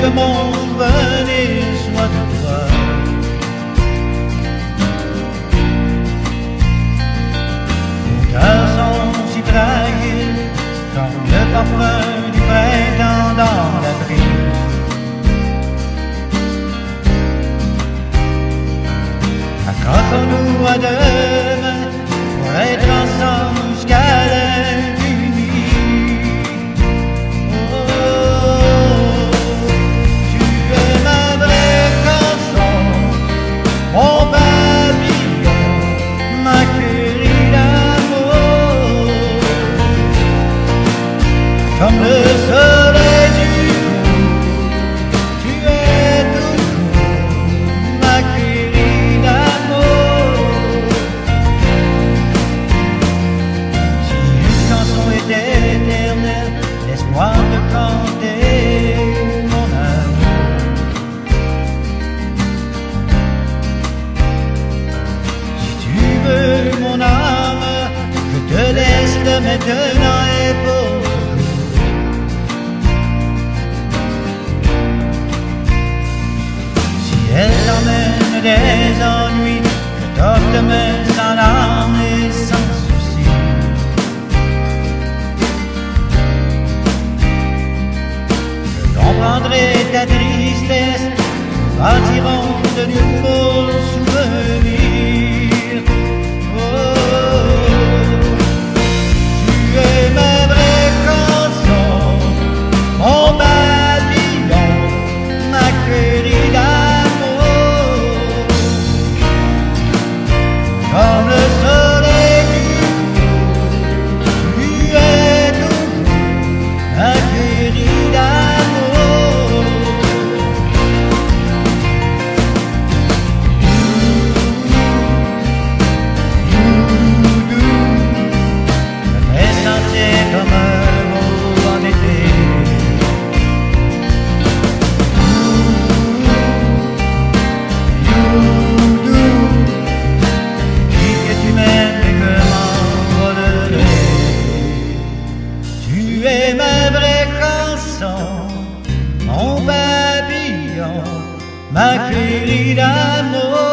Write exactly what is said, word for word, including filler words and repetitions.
mon souvenir soit de toi. Nos cœurs sont si fragiles comme le parfum du printemps dans la brise. Accrochons-nous à deux mains pour être ensemble jusqu'à l'infini. Oh, tu es ma vraie chanson, mon papillon, ma chérie d'amour. Comme le soleil du jour, tu es toujours ma chérie d'amour. Si une chanson était éternelle, laisse-moi te chanter mon amour. Si tu veux mon âme, je te laisse le maintenant et pour elle t'emmène des ennuis, je t'offre demain sans larmes et sans souci. Je comprendrai ta tristesse, nous bâtirons de nouveaux souvenirs. Oh, tu es ma vraie chanson, mon papillon, ma chérie d'amour. Comme le soleil du jour, tu es toujours ma chérie d'amour. Je me fais sentir comme un mot en été. Tu es ma vraie chanson, mon papillon, ma chérie d'amour.